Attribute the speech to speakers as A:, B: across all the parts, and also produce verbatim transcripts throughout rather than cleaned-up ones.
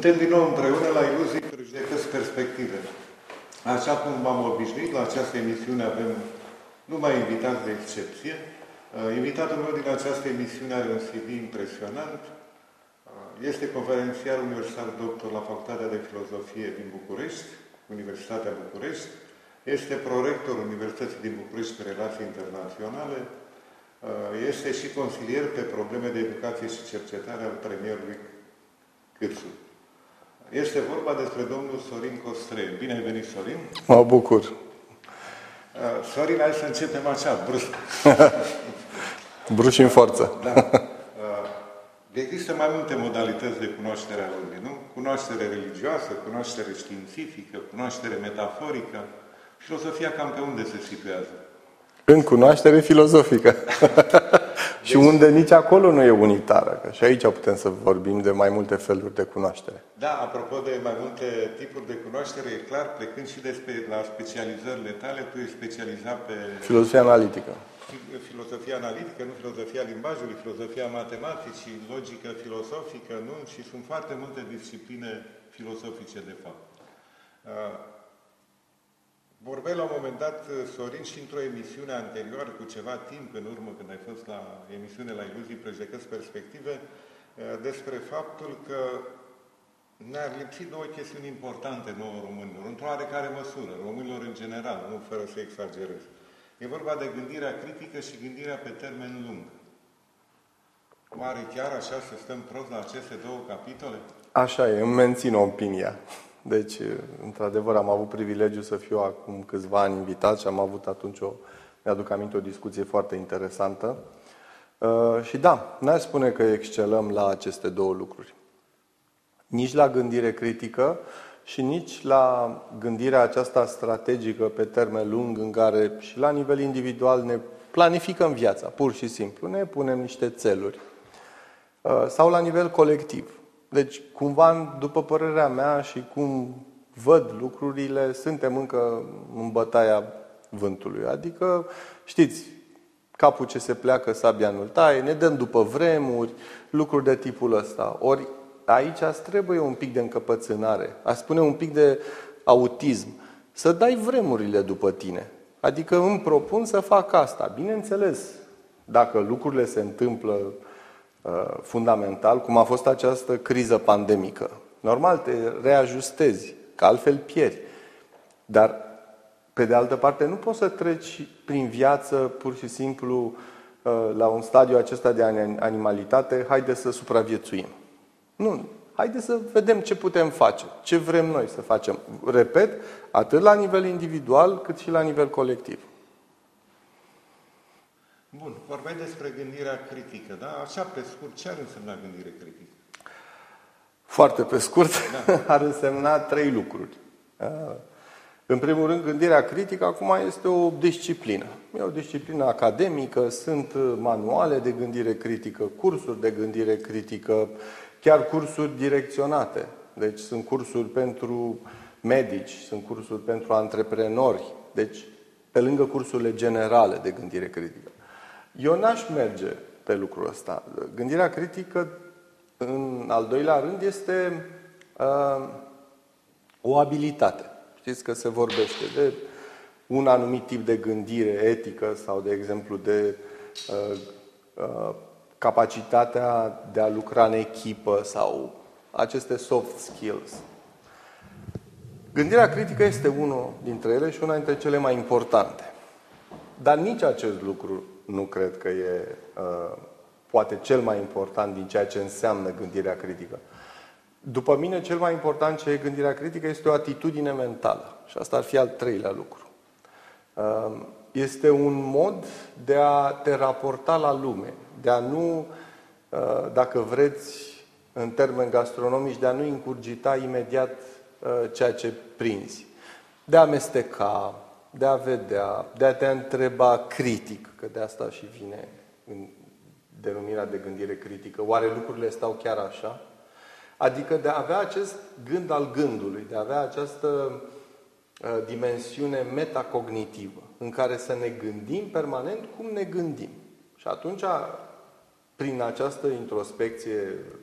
A: Suntem din nou împreună la Iluzii, Prejudecăți, Perspective. Așa cum v-am obișnuit, la această emisiune avem numai invitați de excepție. Invitatul meu din această emisiune are un C V impresionant. Este conferențiar universitar doctor la Facultatea de Filozofie din București, Universitatea București. Este prorector Universității din București pe relații internaționale. Este și consilier pe probleme de educație și cercetare al premierului Câțu. Este vorba despre domnul Sorin Costreu. Bine ai venit, Sorin!
B: Mă bucur!
A: Sorin, hai să începem așa, brusc.
B: Brusc și în forță.
A: Da. Există mai multe modalități de cunoaștere a lumii, nu? Cunoaștere religioasă, cunoaștere științifică, cunoaștere metaforică. Filozofia cam pe unde se situează?
B: În cunoaștere filozofică. Și deci, unde nici acolo nu e unitară. Că și aici putem să vorbim de mai multe feluri de cunoaștere.
A: Da, apropo de mai multe tipuri de cunoaștere, e clar, plecând și despre la specializările tale, tu ești specializat pe...
B: Filozofia analitică.
A: Filozofia analitică, nu filozofia limbajului, filozofia matematicii, logică filosofică, nu? Și sunt foarte multe discipline filosofice, de fapt. Vorbeai la un moment dat, Sorin, și într-o emisiune anterioară, cu ceva timp în urmă, când ai fost la emisiune la Iluzii, Prejudecăți, Perspective, despre faptul că ne-ar lipsi două chestiuni importante nouă românilor, într-o oarecare măsură, românilor în general, nu fără să exagerez. E vorba de gândirea critică și gândirea pe termen lung. Oare chiar așa să stăm prost la aceste două capitole?
B: Așa e, îmi mențin opinia. Deci, într-adevăr, am avut privilegiul să fiu acum câțiva ani invitat și am avut atunci o, mi-aduc aminte, o discuție foarte interesantă. Uh, și da, n-aș spune că excelăm la aceste două lucruri. Nici la gândire critică și nici la gândirea aceasta strategică pe termen lung, în care și la nivel individual ne planificăm viața, pur și simplu, ne punem niște țeluri. Uh, sau la nivel colectiv. Deci, cumva, după părerea mea și cum văd lucrurile, suntem încă în bătaia vântului. Adică, știți, capul ce se pleacă, sabia nu-l taie, ne dăm după vremuri, lucruri de tipul ăsta. Ori aici îți trebuie un pic de încăpățânare, aș spune un pic de autism, să dai vremurile după tine. Adică îmi propun să fac asta. Bineînțeles, dacă lucrurile se întâmplă fundamental, cum a fost această criză pandemică. Normal, te reajustezi, că altfel pieri. Dar, pe de altă parte, nu poți să treci prin viață pur și simplu la un stadiu acesta de animalitate, haide să supraviețuim. Nu, haide să vedem ce putem face, ce vrem noi să facem. Repet, atât la nivel individual, cât și la nivel colectiv.
A: Bun, vorbeai despre gândirea critică, da? Așa, pe scurt, ce ar însemna gândire critică?
B: Foarte pe scurt,
A: da.
B: Ar însemna trei lucruri. În primul rând, gândirea critică acum este o disciplină. E o disciplină academică, sunt manuale de gândire critică, cursuri de gândire critică, chiar cursuri direcționate. Deci sunt cursuri pentru medici, sunt cursuri pentru antreprenori, deci pe lângă cursurile generale de gândire critică. Eu n-aș merge pe lucrul ăsta. Gândirea critică, în al doilea rând, este uh, o abilitate. Știți că se vorbește de un anumit tip de gândire etică sau, de exemplu, de uh, uh, capacitatea de a lucra în echipă sau aceste soft skills. Gândirea critică este unul dintre ele și una dintre cele mai importante. Dar nici acest lucru nu cred că e uh, poate cel mai important din ceea ce înseamnă gândirea critică. După mine, cel mai important ce e gândirea critică este o atitudine mentală. Și asta ar fi al treilea lucru. Uh, este un mod de a te raporta la lume, de a nu, uh, dacă vreți, în termeni gastronomici, de a nu incurgita imediat uh, ceea ce prinzi. De a amesteca, de a vedea, de a te întreba critic, că de asta și vine în denumirea de gândire critică. Oare lucrurile stau chiar așa? Adică de a avea acest gând al gândului, de a avea această uh, dimensiune metacognitivă, în care să ne gândim permanent cum ne gândim. Și atunci, prin această introspecție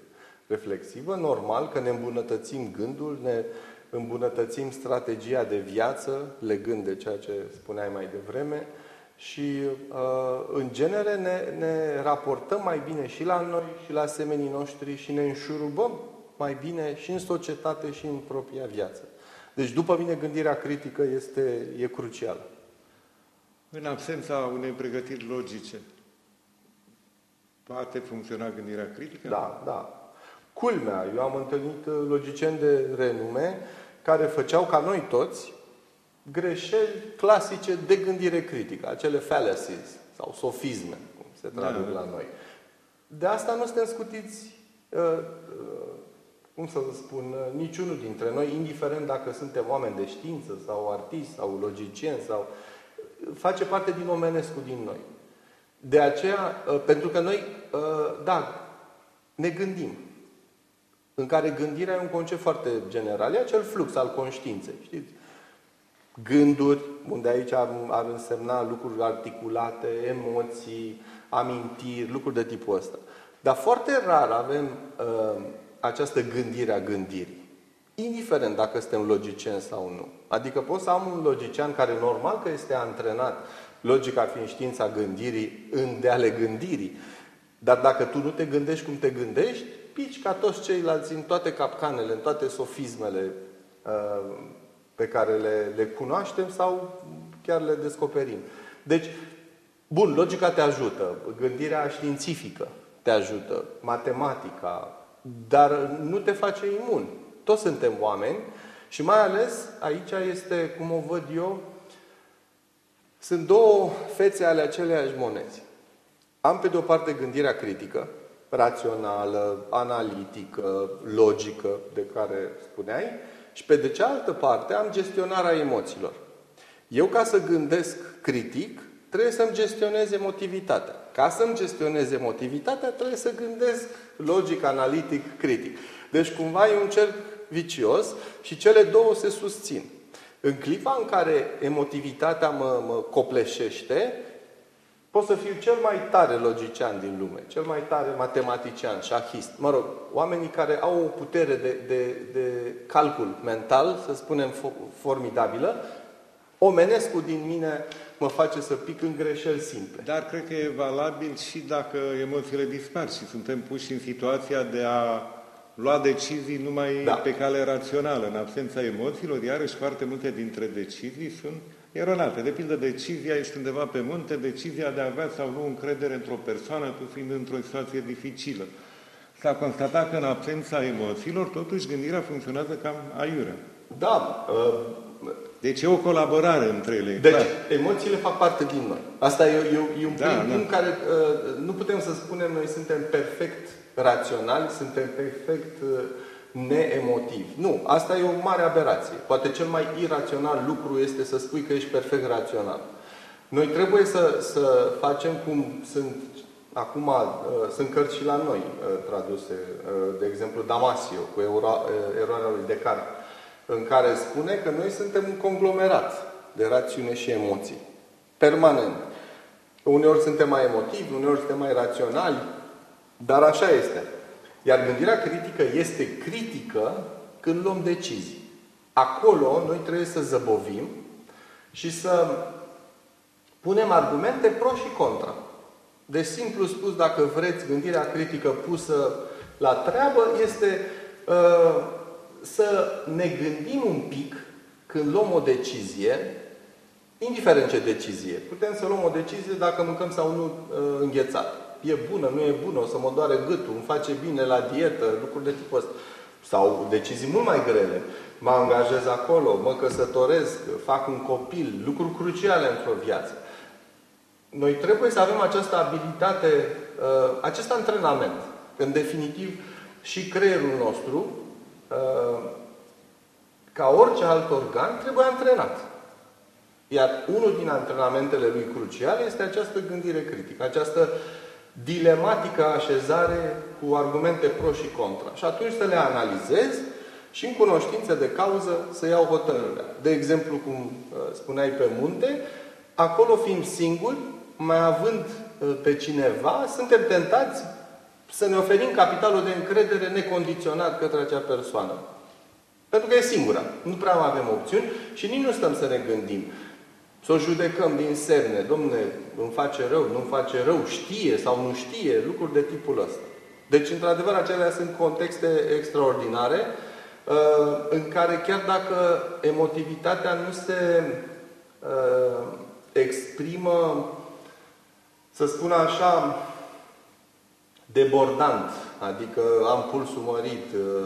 B: reflexivă, normal că ne îmbunătățim gândul, ne îmbunătățim strategia de viață, legând de ceea ce spuneai mai devreme, și în genere ne, ne raportăm mai bine și la noi și la semenii noștri și ne înșurubăm mai bine și în societate și în propria viață. Deci, după mine, gândirea critică este, e crucială.
A: În absența unei pregătiri logice, poate funcționa gândirea critică?
B: Da, da. Culmea, eu am întâlnit logicieni de renume care făceau ca noi toți greșeli clasice de gândire critică, acele fallacies sau sofisme, cum se traduc da. la noi. De asta nu suntem scutiți, uh, uh, cum să spun, uh, niciunul dintre noi, indiferent dacă suntem oameni de știință sau artiști sau logicieni sau... face parte din omenescul din noi. De aceea, uh, pentru că noi, uh, da, ne gândim, în care gândirea e un concept foarte general, e acel flux al conștiinței, știți? Gânduri, unde aici ar, ar însemna lucruri articulate, emoții, amintiri, lucruri de tipul ăsta. Dar foarte rar avem uh, această gândire a gândirii. Indiferent dacă suntem logicieni sau nu. Adică pot să am un logician care normal că este antrenat, logica fiind știința gândirii, în de ale gândirii. Dar dacă tu nu te gândești cum te gândești, pici ca toți ceilalți în toate capcanele, în toate sofismele uh, pe care le, le cunoaștem sau chiar le descoperim. Deci, bun, logica te ajută, gândirea științifică te ajută, matematica, dar nu te face imun. Toți suntem oameni și mai ales aici este, cum o văd eu, sunt două fețe ale aceleiași monezi. Am pe de o parte gândirea critică, rațională, analitică, logică, de care spuneai, și pe de cealaltă parte am gestionarea emoțiilor. Eu, ca să gândesc critic, trebuie să-mi gestionez emotivitatea. Ca să-mi gestionez emotivitatea, trebuie să gândesc logic, analitic, critic. Deci, cumva, e un cerc vicios și cele două se susțin. În clipa în care emotivitatea mă, mă copleșește, pot să fiu cel mai tare logician din lume, cel mai tare matematician, șahist. Mă rog, oamenii care au o putere de, de, de calcul mental, să spunem, formidabilă, omenescul din mine mă face să pic în greșeli simple.
A: Dar cred că e valabil și dacă emoțiile dispar și suntem puși în situația de a lua decizii numai da. pe cale rațională. În absența emoțiilor, iarăși foarte multe dintre decizii sunt eronate. De pildă, decizia, ești undeva pe munte, decizia de a avea sau nu încredere într-o persoană, tu fiind într-o situație dificilă. S-a constatat că în absența emoțiilor, totuși, gândirea funcționează cam aiurea.
B: Da. Uh,
A: deci e o colaborare între ele.
B: Deci,
A: clar.
B: Emoțiile fac parte din noi. Asta e, e, e un
A: da,
B: prim
A: da.
B: în care uh, nu putem să spunem noi suntem perfect raționali, suntem perfect uh, neemotivi. Nu, asta e o mare aberație. Poate cel mai irațional lucru este să spui că ești perfect rațional. Noi trebuie să, să facem cum sunt acum, uh, sunt cărți și la noi uh, traduse, uh, de exemplu Damasio, cu euro, uh, eroarea lui Descartes, în care spune că noi suntem un conglomerat de rațiune și emoții. Permanent. Uneori suntem mai emotivi, uneori suntem mai raționali, dar așa este. Iar gândirea critică este critică când luăm decizii. Acolo noi trebuie să zăbovim și să punem argumente pro și contra. Deci, simplu spus, dacă vreți, gândirea critică pusă la treabă este uh, să ne gândim un pic când luăm o decizie, indiferent ce decizie. Putem să luăm o decizie dacă mâncăm sau nu uh, înghețat. E bună, nu e bună, o să mă doare gâtul, îmi face bine la dietă, lucruri de tipul ăsta. Sau decizii mult mai grele. Mă angajez acolo, mă căsătoresc, fac un copil, lucruri cruciale într-o viață. Noi trebuie să avem această abilitate, acest antrenament. În definitiv, și creierul nostru, ca orice alt organ, trebuie antrenat. Iar unul din antrenamentele lui cruciale este această gândire critică, această dilematică așezare cu argumente pro și contra. Și atunci să le analizez și în cunoștință de cauză să iau hotărârea. De exemplu, cum spuneai pe munte, acolo fiind singuri, mai având pe cineva, suntem tentați să ne oferim capitalul de încredere necondiționat către acea persoană. Pentru că e singura. Nu prea mai avem opțiuni și nici nu stăm să ne gândim. Să o judecăm din semne. Dom'le, îmi face rău, nu-mi face rău, știe sau nu știe, lucruri de tipul ăsta. Deci, într-adevăr, acelea sunt contexte extraordinare în care chiar dacă emotivitatea nu se exprimă, să spun așa, debordant, adică am pulsul mărit,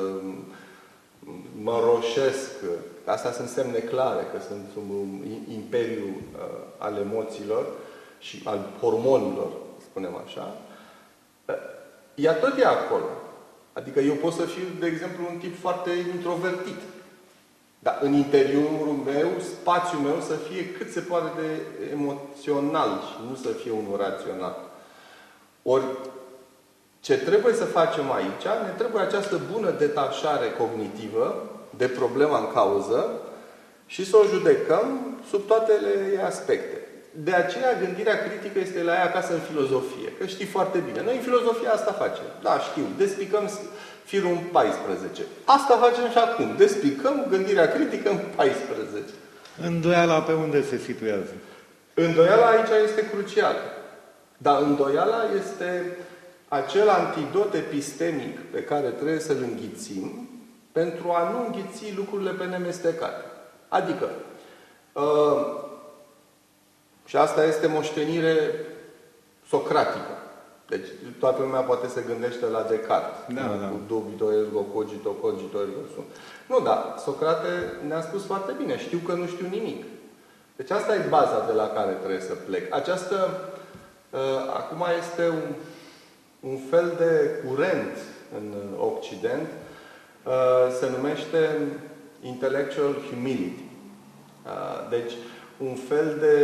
B: mă roșesc, astea sunt semne clare că sunt sub imperiul al emoțiilor și al hormonilor, spunem așa, ea tot e acolo. Adică eu pot să fiu, de exemplu, un tip foarte introvertit. Dar în interiorul meu, spațiul meu să fie cât se poate de emoțional și nu să fie unul rațional. Ori, ce trebuie să facem aici, ne trebuie această bună detașare cognitivă de problema în cauză și să o judecăm sub toate aspecte. De aceea, gândirea critică este la ea acasă în filozofie. Că știi foarte bine. Noi în filozofie asta facem. Da, știu. Despicăm firul în paisprezece. Asta facem și acum. Despicăm gândirea critică în paisprezece.
A: Îndoiala pe unde se situează?
B: Îndoiala aici este crucială. Dar îndoiala este acel antidot epistemic pe care trebuie să-l înghițim pentru a nu înghiți lucrurile pe nemestecate. Adică, uh, și asta este moștenire socratică. Deci toată lumea poate să gândește la Descartes.
A: Da, da.
B: Cu dubito ergo cogito, cogito ergo sum. Nu, da. Socrate ne-a spus foarte bine. Știu că nu știu nimic. Deci asta e baza de la care trebuie să plec. Această, uh, acum este un, un fel de curent în Occident. Uh, se numește intellectual humility. Uh, deci, un fel de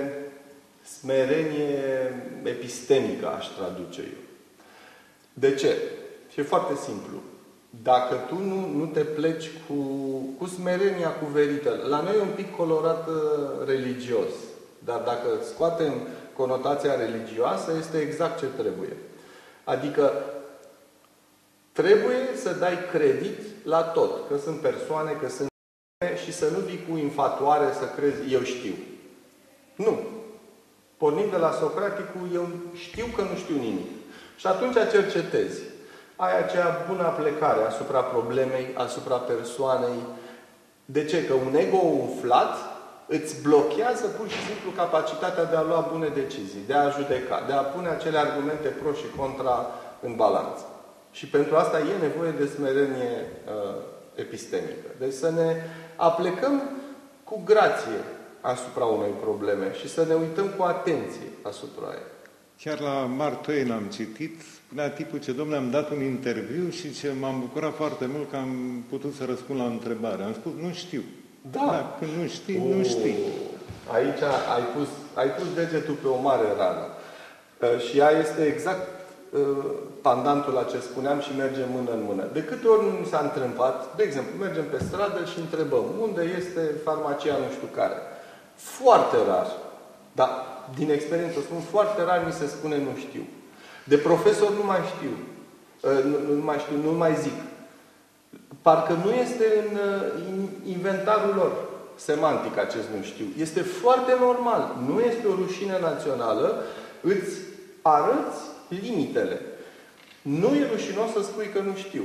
B: smerenie epistemică, aș traduce eu. De ce? Și e foarte simplu. Dacă tu nu, nu te pleci cu, cu smerenia cuverită, la noi e un pic colorat religios, dar dacă scoatem conotația religioasă, este exact ce trebuie. Adică trebuie să dai credit la tot. Că sunt persoane, că sunt și să nu vii cu infatuare să crezi, eu știu. Nu. Pornim de la Socraticul, eu știu că nu știu nimic. Și atunci cercetezi. Ai acea bună aplecare asupra problemei, asupra persoanei. De ce? Că un ego umflat îți blochează pur și simplu capacitatea de a lua bune decizii, de a judeca, de a pune acele argumente pro și contra în balanță. Și pentru asta e nevoie de smerenie uh, epistemică. Deci să ne aplecăm cu grație asupra unei probleme și să ne uităm cu atenție asupra ei.
A: Chiar la Mark Twain am citit, spunea tipul ce, domnule, am dat un interviu și ce m-am bucurat foarte mult că am putut să răspund la o întrebare. Am spus, nu știu.
B: Da.
A: Da, când nu știi, uh, nu știi.
B: Aici ai pus, ai pus degetul pe o mare rană. Uh, și ea este exact uh, pandantul la ce spuneam și mergem mână în mână. De câte ori nu mi s-a întrebat, de exemplu, mergem pe stradă și întrebăm unde este farmacia nu știu care. Foarte rar. Dar, din experiență spun, foarte rar mi se spune nu știu. De profesor nu mai știu. Uh, nu, nu mai știu, nu mai zic. Parcă nu este în inventarul lor semantic acest nu știu. Este foarte normal. Nu este o rușine națională. Îți arăți limitele. Nu e rușinos să spui că nu știu.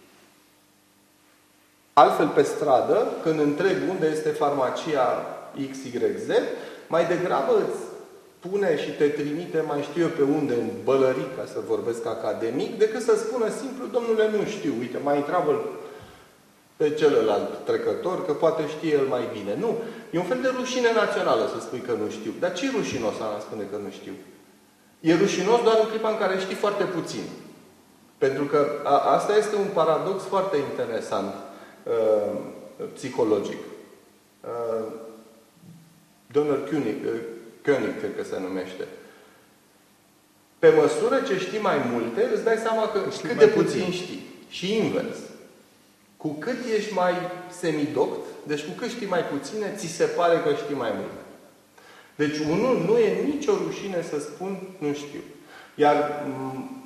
B: Altfel, pe stradă, când întrebi unde este farmacia X Y Z, mai degrabă îți pune și te trimite, mai știu eu pe unde, în bălăric, ca să vorbesc academic, decât să spună simplu, domnule, nu știu, uite, mai întreabă pe celălalt trecător, că poate știe el mai bine. Nu. E un fel de rușine națională să spui că nu știu. Dar ce e rușinos a spune că nu știu? E rușinos doar în clipa în care știi foarte puțin. Pentru că a, asta este un paradox foarte interesant uh, psihologic. Uh, Donald Koenig, uh, Koenig, cred că se numește. Pe măsură ce știi mai multe, îți dai seama că știi cât de puțin, puțin știi. Și invers. Cu cât ești mai semidoct, deci cu cât știi mai puține, ți se pare că știi mai mult. Deci unul nu e nicio rușine să spun nu știu. Iar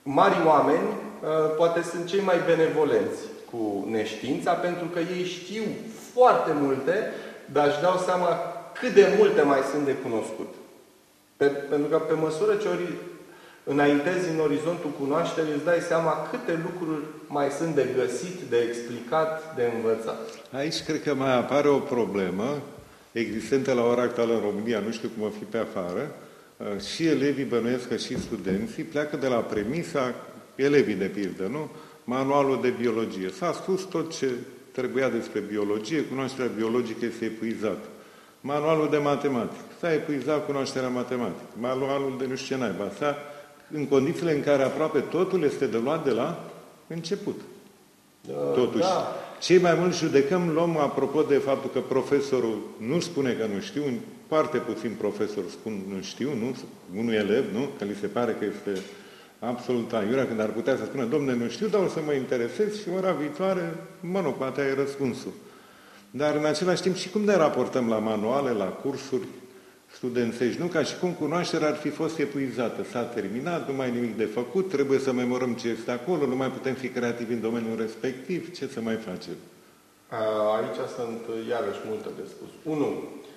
B: mari oameni poate sunt cei mai benevolenți cu neștiința, pentru că ei știu foarte multe, dar își dau seama cât de multe mai sunt de cunoscut. Pe, pentru că pe măsură ce ori înaintezi în orizontul cunoașterii, îți dai seama câte lucruri mai sunt de găsit, de explicat, de învățat.
A: Aici cred că mai apare o problemă existentă la ora actuală în România, nu știu cum o fi pe afară, și elevii, bănuiesc că și studenții, pleacă de la premisa, elevii de pildă, nu? Manualul de biologie. S-a spus tot ce trebuia despre biologie, cunoașterea biologică este epuizată. Manualul de matematică. S-a epuizat cunoașterea matematică. Manualul de nu știu ce naiba. S-a, în condițiile în care aproape totul este de luat de la început. Da, Totuși. Da. Cei mai mulți judecăm, luăm apropo de faptul că profesorul nu spune că nu știu, foarte puțin profesori spun nu știu, nu? Unul elev, nu? Că li se pare că este absolut aiurea, când ar putea să spună, domne, nu știu, dar o să mă interesez și ora viitoare, mă rog, poate ai răspunsul. Dar în același timp și cum ne raportăm la manuale, la cursuri studențești, nu? Ca și cum cunoașterea ar fi fost epuizată. S-a terminat, nu mai e nimic de făcut, trebuie să memorăm ce este acolo, nu mai putem fi creativi în domeniul respectiv, ce să mai facem?
B: Aici sunt iarăși multe de spus. Unu,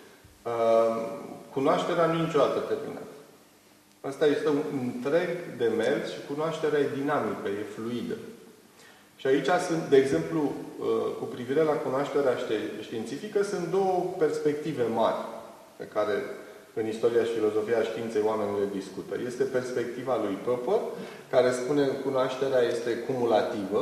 B: cunoașterea nu niciodată terminată. Asta este un întreg demers și cunoașterea e dinamică, e fluidă. Și aici sunt, de exemplu, cu privire la cunoașterea științifică, sunt două perspective mari pe care în istoria și filozofia științei oamenii le discută. Este perspectiva lui Popper, care spune că cunoașterea este cumulativă,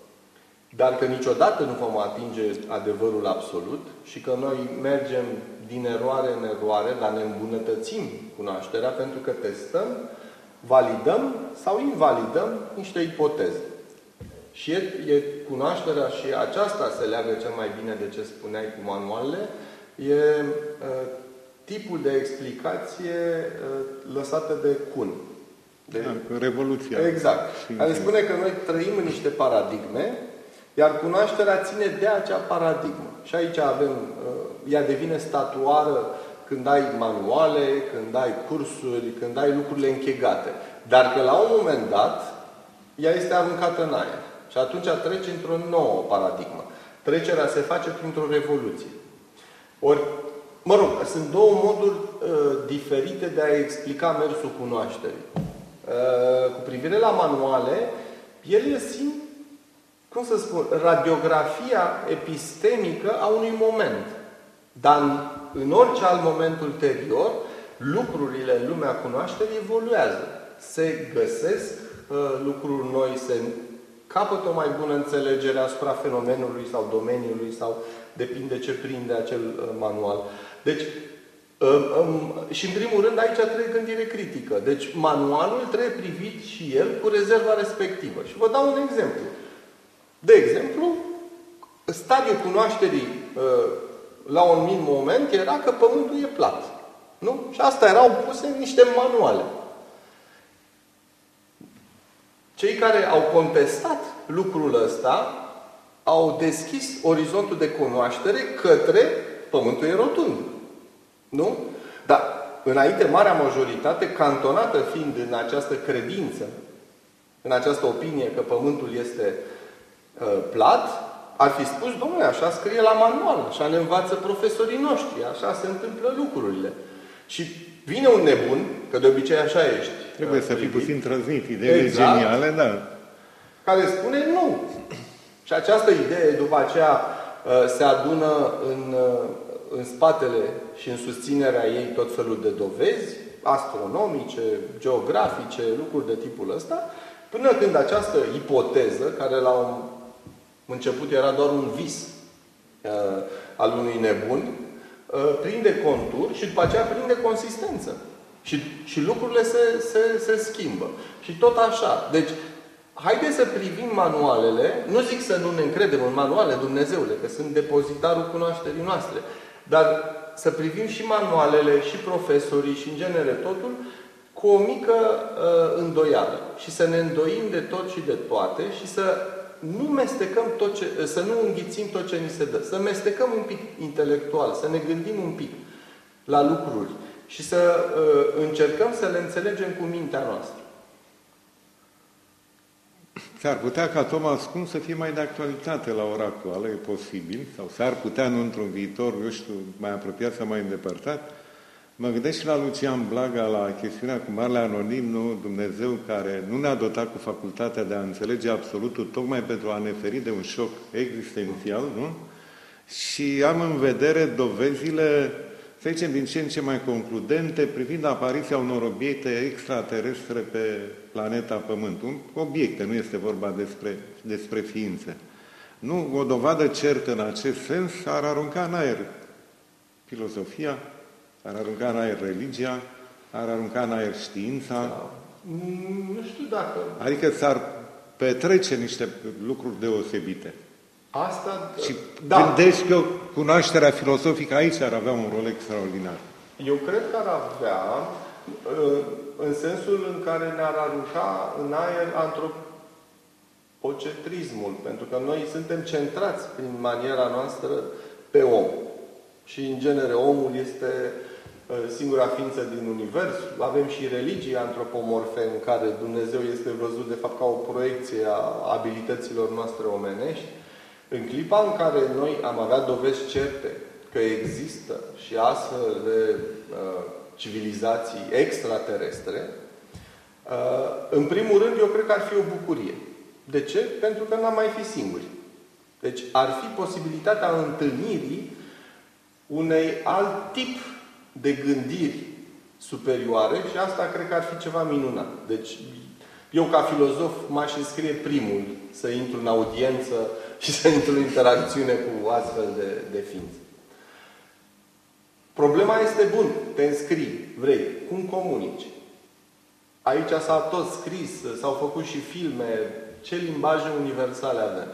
B: dar că niciodată nu vom atinge adevărul absolut și că noi mergem din eroare în eroare, dar ne îmbunătățim cunoașterea pentru că testăm, validăm sau invalidăm niște ipoteze. Și e, e cunoașterea și aceasta se leagă cel mai bine de ce spuneai cu manualele, e uh, tipul de explicație uh, lăsată de Kuhn. De...
A: Da, revoluția.
B: Exact. Care spune că noi trăim în niște paradigme, iar cunoașterea ține de acea paradigmă. Și aici avem, uh, ea devine statuară când ai manuale, când ai cursuri, când ai lucrurile închegate. Dar că la un moment dat, ea este aruncată în aer. Și atunci trece într-o nouă paradigmă. Trecerea se face printr-o revoluție. Ori, mă rog, sunt două moduri uh, diferite de a explica mersul cunoașterii. Uh, cu privire la manuale, ele simt, cum să spun, radiografia epistemică a unui moment. Dar în, în orice alt moment ulterior, lucrurile în lumea cunoașterii evoluează. Se găsesc uh, lucruri noi, se capătă o mai bună înțelegere asupra fenomenului sau domeniului sau depinde ce prinde acel uh, manual. Deci, uh, um, și în primul rând aici trebuie gândire critică. Deci manualul trebuie privit și el cu rezerva respectivă. Și vă dau un exemplu. De exemplu, stadiul cunoașterii uh, la un anumit moment era că Pământul e plat. Nu? Și asta erau puse în niște manuale. Cei care au contestat lucrul ăsta au deschis orizontul de cunoaștere către Pământul e rotund. Nu? Dar, înainte, marea majoritate, cantonată fiind în această credință, în această opinie că Pământul este uh, plat, ar fi spus, domnule, așa scrie la manual, așa ne învață profesorii noștri, așa se întâmplă lucrurile. Și vine un nebun, că de obicei așa ești.
A: Trebuie să fii puțin trăznit, ideile exact, geniale, da.
B: Care spune nu. Și această idee, după aceea, se adună în, în spatele și în susținerea ei tot felul de dovezi, astronomice, geografice, lucruri de tipul ăsta, până când această ipoteză, care la un început era doar un vis al unui nebun, prinde contur și după aceea prinde consistență. Și, și lucrurile se, se, se schimbă. Și tot așa. Deci, haideți să privim manualele, nu zic să nu ne încredem în manuale, Dumnezeule, că sunt depozitarul cunoașterii noastre, dar să privim și manualele, și profesorii, și în genere totul, cu o mică uh, îndoială. Și să ne îndoim de tot și de toate și să nu mestecăm tot ce, să nu înghițim tot ce ni se dă. Să mestecăm un pic intelectual, să ne gândim un pic la lucruri și să uh, încercăm să le înțelegem cu mintea noastră.
A: S-ar putea ca Thomas Kuhn să fie mai de actualitate la ora actuală, e posibil, sau s-ar putea, nu într-un viitor, eu știu, mai apropiat sau mai îndepărtat. Mă gândesc și la Lucian Blaga, la chestiunea cu Marele Anonim, nu? Dumnezeu care nu ne-a dotat cu facultatea de a înțelege absolutul, tocmai pentru a ne feri de un șoc existențial, nu? Și am în vedere dovezile, să zicem, din ce în ce mai concludente privind apariția unor obiecte extraterestre pe planeta Pământ. Obiecte, nu este vorba despre, despre ființe. Nu, o dovadă certă în acest sens ar arunca în aer filozofia, ar arunca în aer religia, ar arunca în aer știința.
B: Da. Nu știu dacă...
A: Adică s-ar petrece niște lucruri deosebite.
B: Asta...
A: Și
B: da.
A: gândesc că cunoașterea filozofică aici ar avea un rol extraordinar.
B: Eu cred că ar avea, în sensul în care ne-ar arunca în aer antropocentrismul, pentru că noi suntem centrați prin maniera noastră pe om. Și, în genere, omul este singura ființă din univers. Avem și religii antropomorfe în care Dumnezeu este văzut, de fapt, ca o proiecție a abilităților noastre omenești. În clipa în care noi am avea dovezi certe că există și astfel de uh, civilizații extraterestre, uh, în primul rând, eu cred că ar fi o bucurie. De ce? Pentru că n-am mai fi singuri. Deci ar fi posibilitatea întâlnirii unei alt tip de gândiri superioare și asta cred că ar fi ceva minunat. Deci, eu ca filozof m-aș înscrie primul să intru în audiență și să intru în interacțiune cu astfel de, de ființe. Problema este, bun, te înscrii, vrei, cum comunici? Aici s-a tot scris, s-au făcut și filme, ce limbaje universale avem.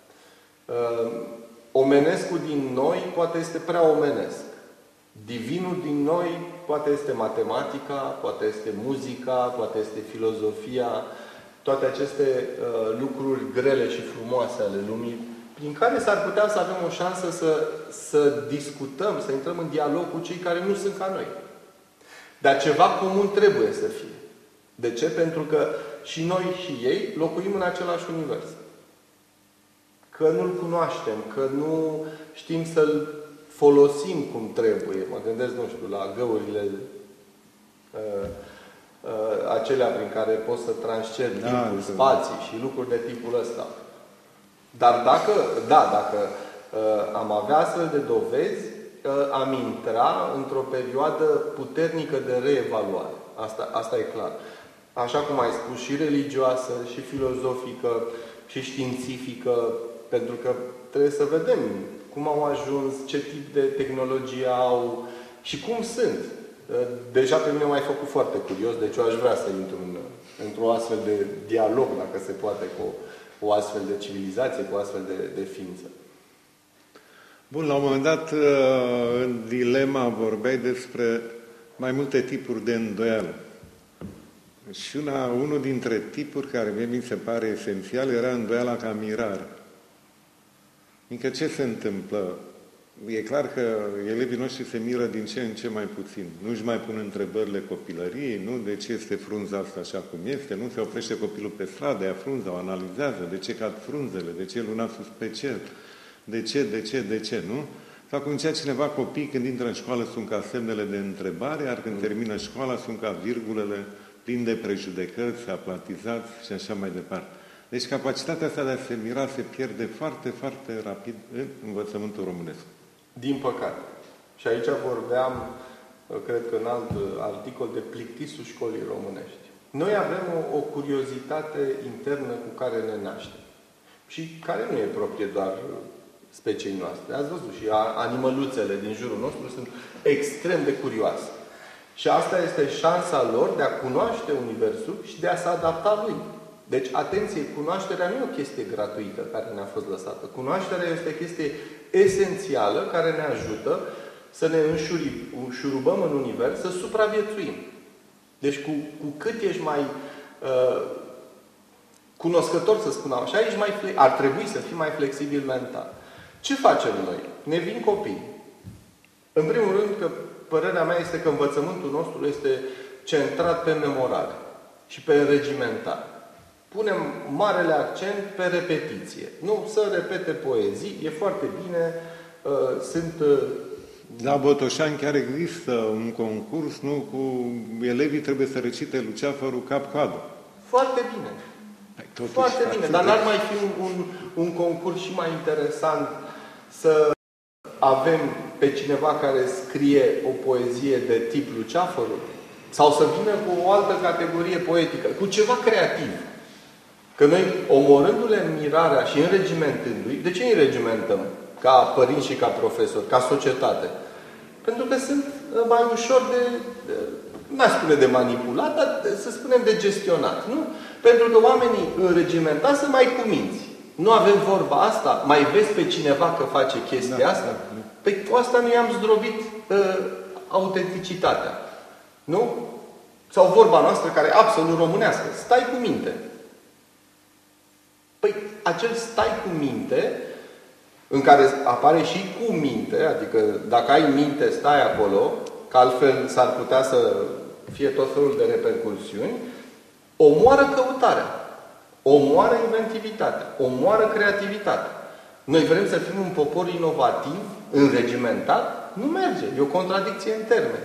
B: Uh, omenescul din noi poate este prea omenesc. Divinul din noi poate este matematica, poate este muzica, poate este filozofia, toate aceste uh, lucruri grele și frumoase ale lumii, prin care s-ar putea să avem o șansă să, să discutăm, să intrăm în dialog cu cei care nu sunt ca noi. Dar ceva comun trebuie să fie. De ce? Pentru că și noi și ei locuim în același univers. Că nu-l cunoaștem, că nu știm să-l folosim cum trebuie. Mă gândesc, nu știu, la găurile uh, uh, acelea prin care poți să transceri da, timpul, da. spații și lucruri de tipul ăsta. Dar dacă, da, dacă uh, am avea astfel de dovezi, uh, am intra într-o perioadă puternică de reevaluare. Asta, asta e clar. Așa cum ai spus, și religioasă, și filozofică, și științifică, pentru că trebuie să vedem cum au ajuns, ce tip de tehnologie au și cum sunt. Deja pe mine m-ai făcut foarte curios, deci eu aș vrea să intru în, într-o astfel de dialog, dacă se poate, cu o astfel de civilizație, cu o astfel de, de ființă.
A: Bun, la un moment dat, în dilema, vorbeai despre mai multe tipuri de îndoială. Și una, unul dintre tipuri care mie mi se pare esențial era îndoiala ca mirare. Încă ce se întâmplă? E clar că elevii noștri se miră din ce în ce mai puțin. Nu-și mai pun întrebările copilăriei, nu? De ce este frunza asta așa cum este? Nu se oprește copilul pe stradă, ia frunza, o analizează. De ce cad frunzele? De ce e luna sus pe cer? De ce, de ce, de ce, nu? Sau cum zicea cineva, copii când intră în școală sunt ca semnele de întrebare, iar când termină școala sunt ca virgulele plini de prejudecăți, aplatizați și așa mai departe. Deci capacitatea asta de a se mira se pierde foarte, foarte rapid în învățământul românesc.
B: Din păcate. Și aici vorbeam, cred că în alt articol, de plictisul școlii românești. Noi avem o, o curiozitate internă cu care ne naștem. Și care nu e proprie doar speciei noastre. Ați văzut, și animăluțele din jurul nostru sunt extrem de curioase. Și asta este șansa lor de a cunoaște Universul și de a se adapta lui. Deci, atenție, cunoașterea nu e o chestie gratuită care ne-a fost lăsată. Cunoașterea este o chestie esențială care ne ajută să ne înșurubăm în univers, să supraviețuim. Deci, cu, cu cât ești mai uh, cunoscător, să spun așa, ești mai ar trebui să fii mai flexibil mental. Ce facem noi? Ne vin copii. În primul rând, că părerea mea este că învățământul nostru este centrat pe memorare și pe înregimentare. punem marele accent pe repetiție. Nu? Să repete poezii, e foarte bine, sunt...
A: La Botoșani chiar există un concurs, nu? Cu elevii trebuie să recite Luceafărul cap-coadă.
B: Foarte bine.
A: Totuși,
B: foarte bine, dar n-ar mai fi un, un, un concurs și mai interesant să avem pe cineva care scrie o poezie de tip Luceafărul? Sau să vină cu o altă categorie poetică, cu ceva creativ. Că noi, omorându-le în mirarea și înregimentându-i, de ce îi înregimentăm? Ca părinți și ca profesori, ca societate. Pentru că sunt mai ușor de, de n-aș spune de manipulat, dar să spunem de gestionat. Nu? Pentru că oamenii înregimentați sunt mai cuminți. Nu avem vorba asta? Mai vezi pe cineva că face chestia da, asta? Da, da. Păi cu asta nu i-am zdrobit uh, autenticitatea. Nu? Sau vorba noastră, care e absolut românească. Stai cu minte. Păi acel stai cu minte, în care apare și cu minte, adică dacă ai minte, stai acolo, că altfel s-ar putea să fie tot felul de repercursiuni, omoară căutarea, omoară inventivitatea, omoară creativitatea. Noi vrem să fim un popor inovativ, înregimentat? Nu merge. E o contradicție în termeni.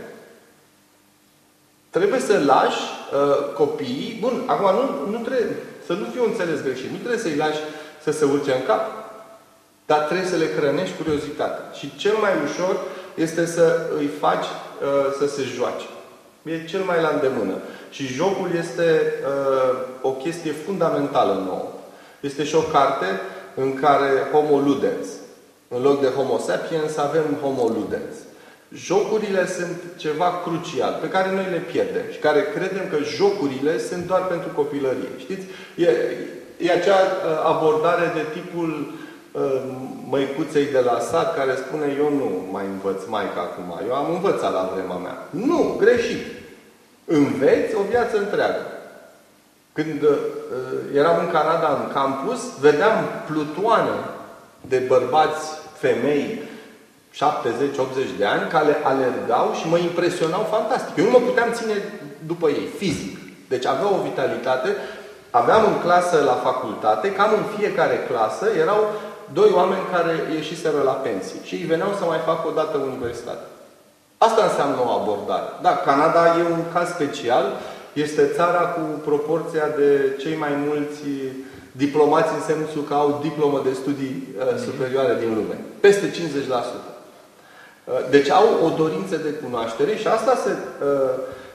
B: Trebuie să lași uh, copiii... Bun, acum nu, nu trebuie, să nu fiu înțeles greșit, nu trebuie să-i lași să se urce în cap, dar trebuie să le hrănești curiozitatea. Și cel mai ușor este să îi faci uh, să se joace. E cel mai la îndemână. Și jocul este uh, o chestie fundamentală nouă. Este și o carte în care Homo Ludens. În loc de Homo sapiens avem Homo Ludens. Jocurile sunt ceva crucial, pe care noi le pierdem și care credem că jocurile sunt doar pentru copilărie. Știți? E, e acea abordare de tipul uh, măicuței de la sat care spune eu nu mai învăț maica acum, eu am învățat la vremea mea. Nu, greșit. Înveți o viață întreagă. Când uh, eram în Canada, în campus, vedeam plutoane de bărbați, femei, șaptezeci optzeci de ani, care alergau și mă impresionau fantastic. Eu nu mă puteam ține după ei, fizic. Deci aveau o vitalitate. Aveam în clasă la facultate, cam în fiecare clasă, erau doi oameni care ieșiseră la pensii. Și ei veneau să mai facă o dată universitate. Asta înseamnă o abordare. Da, Canada e un caz special. Este țara cu proporția de cei mai mulți diplomați în sensul că au diplomă de studii uh, superioare din lume. Peste cincizeci la sută. Deci au o dorință de cunoaștere și asta se uh,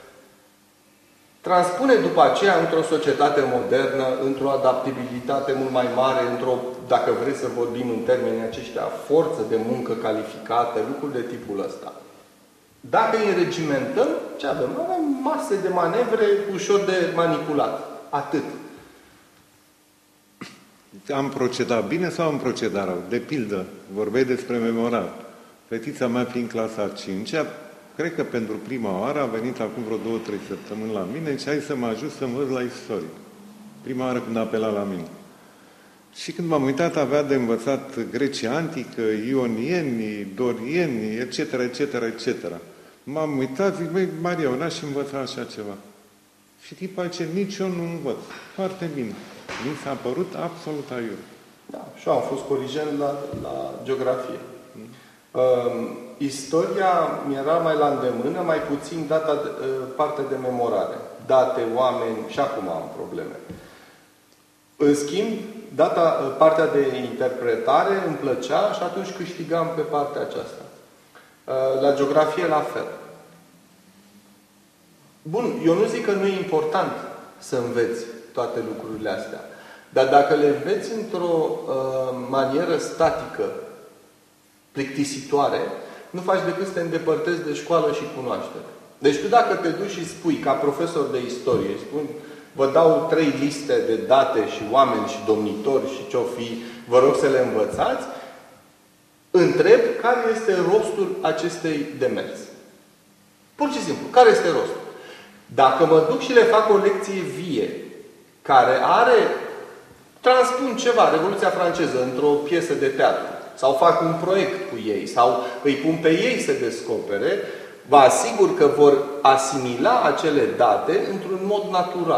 B: transpune după aceea într-o societate modernă, într-o adaptabilitate mult mai mare, într-o, dacă vreți să vorbim în termenii aceștia, forță de muncă calificată, lucruri de tipul ăsta. Dacă îi înregimentăm, ce avem? Avem mase de manevre ușor de manipulat. Atât.
A: Am procedat bine sau am procedat rău? De pildă, vorbeai despre memorar. Fetița mea fiind clasa a cincea, cred că pentru prima oară a venit acum vreo două, trei săptămâni la mine și hai să mă ajut să învăț la istorie. Prima oară când a apelat la mine. Și când m-am uitat, avea de învățat Grecia antică, ionieni, dorieni, et cetera, et cetera, et cetera. M-am uitat, zic, băi, Maria, eu n-aș învăța așa ceva. Și tipa zice, nici eu nu învăț. Foarte bine. Mi s-a părut absolut aiur.
B: Da, și eu am fost corigent la, la geografie. Mm. Uh, istoria mi era mai la îndemână, mai puțin data de, uh, partea de memorare. Date, oameni, și acum am probleme. În schimb, data, uh, partea de interpretare îmi plăcea și atunci câștigam pe partea aceasta. Uh, la geografie la fel. Bun, eu nu zic că nu e important să înveți toate lucrurile astea. Dar dacă le înveți într-o uh, manieră statică, plictisitoare, nu faci decât să te îndepărtezi de școală și cunoaștere. Deci tu dacă te duci și spui, ca profesor de istorie, spui, vă dau trei liste de date și oameni și domnitori și ce-o fi, vă rog să le învățați, întreb care este rostul acestei demers. Pur și simplu, care este rostul? Dacă mă duc și le fac o lecție vie, care are, transpun ceva, Revoluția franceză, într-o piesă de teatru, sau fac un proiect cu ei, sau îi pun pe ei să descopere, vă asigur că vor asimila acele date într-un mod natural.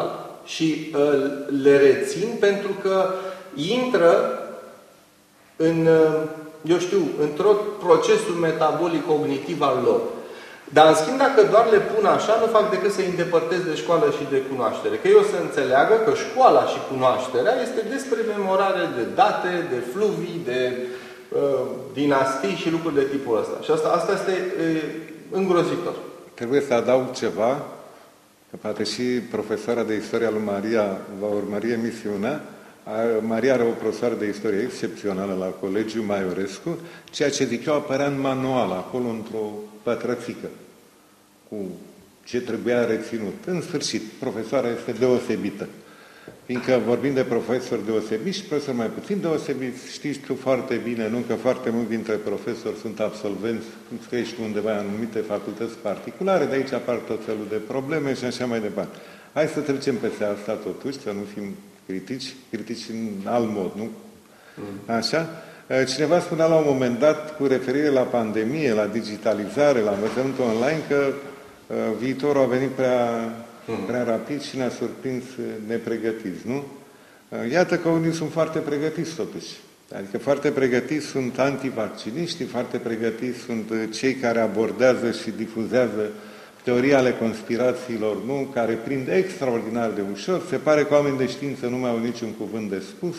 B: și uh, le rețin pentru că intră în, uh, eu știu, într-un procesul metabolic cognitiv al lor. Dar, în schimb, dacă doar le pun așa, nu fac decât să îi îndepărtez de școală și de cunoaștere. Că eu să înțeleagă că școala și cunoașterea este despre memorare de date, de fluvii, de uh, dinastii și lucruri de tipul ăsta. Și asta, asta este uh, îngrozitor.
A: Trebuie să adaug ceva, că poate și profesoara de istoria lui Maria va urmări emisiunea. Maria are o profesoară de istorie excepțională la Colegiul Maiorescu, ceea ce zic eu apărea în manual, acolo într-o pătrățică, cu ce trebuia reținut. În sfârșit, profesoara este deosebită. Fiindcă vorbim de profesori deosebiți și profesori mai puțin deosebiți, știți tu foarte bine, nu că foarte mulți dintre profesori sunt absolvenți, cum scrie și undeva în anumite facultăți particulare, de aici apar tot felul de probleme și așa mai departe. Hai să trecem peste asta totuși, să nu fim critici, critici în alt mod, nu? Așa? Cineva spunea la un moment dat, cu referire la pandemie, la digitalizare, la învățământul online, că uh, viitorul a venit prea, prea rapid și ne-a surprins nepregătiți, nu? Uh, iată că unii sunt foarte pregătiți, totuși. Adică foarte pregătiți sunt antivacciniștii, foarte pregătiți sunt cei care abordează și difuzează teoria ale conspirațiilor, nu? Care prind extraordinar de ușor. Se pare că oamenii de știință nu mai au niciun cuvânt de spus.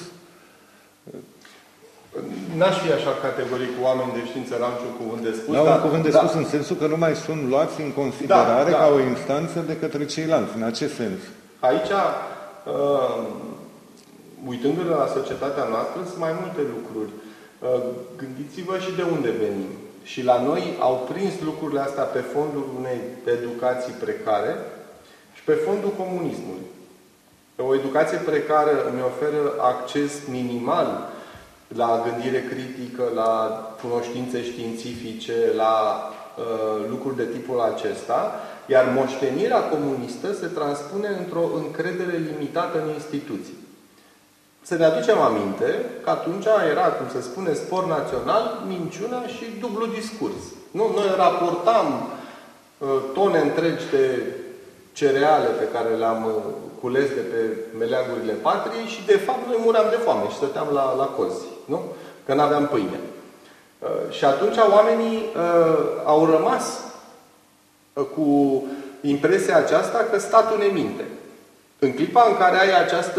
B: N-aș fi așa categoric cu oameni de știință, n-au niciun cuvânt de spus.
A: Nu au
B: dar,
A: un cuvânt de
B: da.
A: spus în sensul că nu mai sunt luați în considerare
B: da, da.
A: ca o instanță de către ceilalți. În acest sens.
B: Aici, uh, uitându-ne la societatea noastră, sunt mai multe lucruri. Uh, gândiți-vă și de unde venim. Și la noi au prins lucrurile astea pe fondul unei educații precare și pe fondul comunismului. O educație precară îmi oferă acces minimal la gândire critică, la cunoștințe științifice, la uh, lucruri de tipul acesta, iar moștenirea comunistă se transpune într-o încredere limitată în instituții. Să ne aducem aminte că atunci era, cum se spune, spor național, minciuna și dublu discurs. Nu? Noi raportam uh, tone întregi de cereale pe care le-am uh, cules de pe meleagurile patriei și, de fapt, noi muream de foame și stăteam la, la cozi. Nu? Că n-aveam pâine. Uh, și atunci oamenii uh, au rămas uh, cu impresia aceasta că statul ne minte. În clipa în care ai această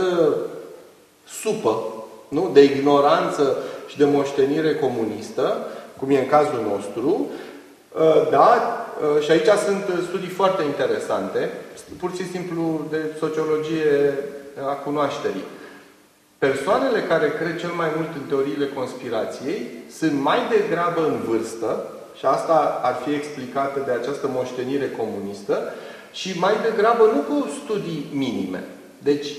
B: supă, nu? De ignoranță și de moștenire comunistă, cum e în cazul nostru, da, și aici sunt studii foarte interesante, pur și simplu de sociologie a cunoașterii. Persoanele care cred cel mai mult în teoriile conspirației sunt mai degrabă în vârstă, și asta ar fi explicată de această moștenire comunistă, și mai degrabă nu cu studii minime. Deci,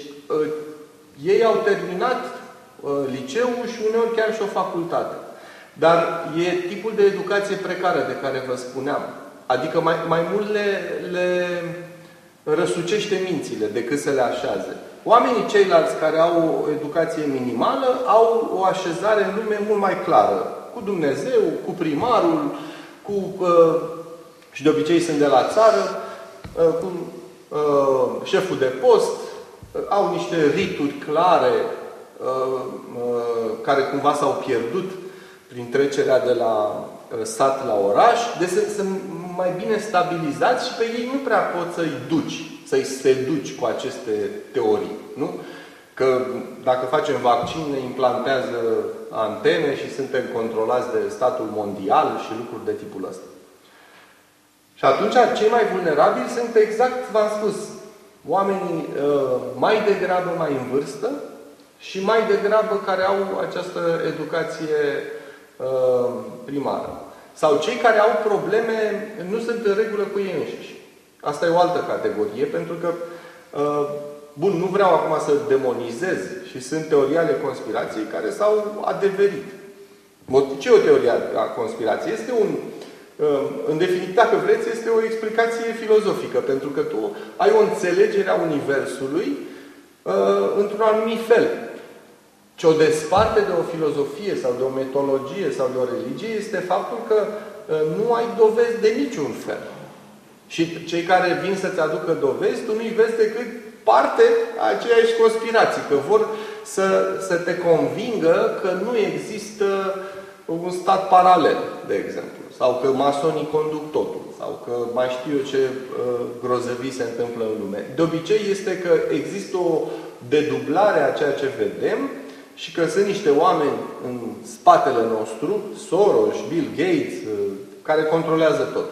B: ei au terminat uh, liceul și uneori chiar și o facultate. Dar e tipul de educație precară de care vă spuneam. Adică mai, mai mult le, le răsucește mințile decât să le așează. Oamenii ceilalți care au o educație minimală au o așezare în lume mult mai clară. Cu Dumnezeu, cu primarul, cu, uh, și de obicei sunt de la țară, uh, cu uh, șeful de post, au niște rituri clare uh, uh, care cumva s-au pierdut prin trecerea de la uh, sat la oraș. Deci sunt mai bine stabilizați și pe ei nu prea poți să-i duci, să-i seduci cu aceste teorii. Nu? Că dacă facem vaccin, ne implantează antene și suntem controlați de statul mondial și lucruri de tipul ăsta. Și atunci cei mai vulnerabili sunt exact, v-am spus, oamenii uh, mai degrabă mai în vârstă și mai degrabă care au această educație uh, primară. Sau cei care au probleme, nu sunt în regulă cu ei înșiși. Asta e o altă categorie, pentru că, uh, bun, nu vreau acum să demonizez și sunt teorii ale conspirației care s-au adeverit. Ce e o teorie a conspirației? Este un În definitiv, dacă vreți, este o explicație filozofică, pentru că tu ai o înțelegere a Universului uh, într-un anumit fel. Ce o desparte de o filozofie sau de o metodologie sau de o religie este faptul că uh, nu ai dovezi de niciun fel. Și cei care vin să-ți aducă dovezi, tu nu-i vezi decât parte a aceeași conspirații, că vor să, să te convingă că nu există un stat paralel, de exemplu, sau că masonii conduc totul, sau că mai știu eu ce uh, grozăvii se întâmplă în lume. De obicei este că există o dedublare a ceea ce vedem și că sunt niște oameni în spatele nostru, Soros, Bill Gates, uh, care controlează tot.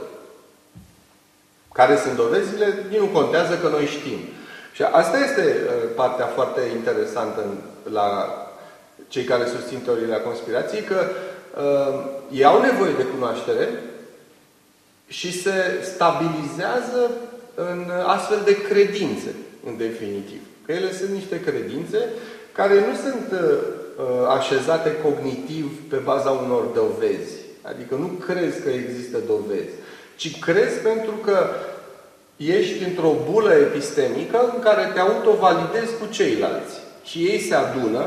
B: Care sunt dovezile, nici nu contează că noi știm. Și asta este uh, partea foarte interesantă în, la cei care susțin teoriile conspirației, că uh, ei au nevoie de cunoaștere și se stabilizează în astfel de credințe, în definitiv. Că ele sunt niște credințe care nu sunt uh, așezate cognitiv pe baza unor dovezi. Adică nu crezi că există dovezi, ci crezi pentru că ești într-o bulă epistemică în care te autovalidezi cu ceilalți. Și ei se adună.